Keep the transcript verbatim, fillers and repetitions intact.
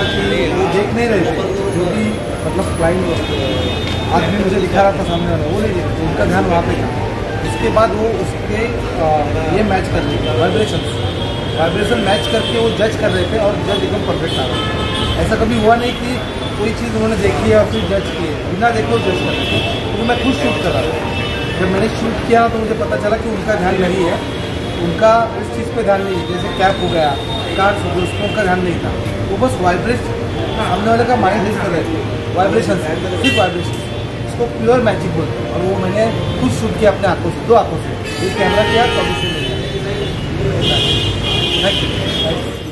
था कि वो देख नहीं रहे थे, जो भी मतलब क्लाइंट आदमी मुझे दिखा रहा था सामने वाला, वो नहीं देख रहे, उनका ध्यान वहाँ पे था। इसके बाद वो उसके ये मैच कर रहे थे, वाइब्रेशन वाइब्रेशन मैच करके वो जज कर रहे थे और जज एकदम परफेक्ट आ रहा था। ऐसा कभी हुआ नहीं कि कोई चीज़ उन्होंने देखी है और फिर जज की है, बिना देखो जज कर रहे थे। क्योंकि मैं खुद शूट कर रहा था, जब मैंने शूट किया तो मुझे पता चला कि उनका ध्यान नहीं है, उनका उस चीज़ पे ध्यान नहीं है। जैसे कैप हो गया, कार्ड्स हो गए, उसमें उनका ध्यान नहीं था। वो बस वाइब्रेट सामने वाले का माइंड यूज कर रहे थे, वाइब्रेशन से, सिर्फ वाइब्रेशन। इसको प्योर मैजिक बोलते हैं और वो मैंने खुद शूट किया अपने आंखों से, दो आंखों से, एक कैमरा किया तो अभी से नहीं है। Thank you.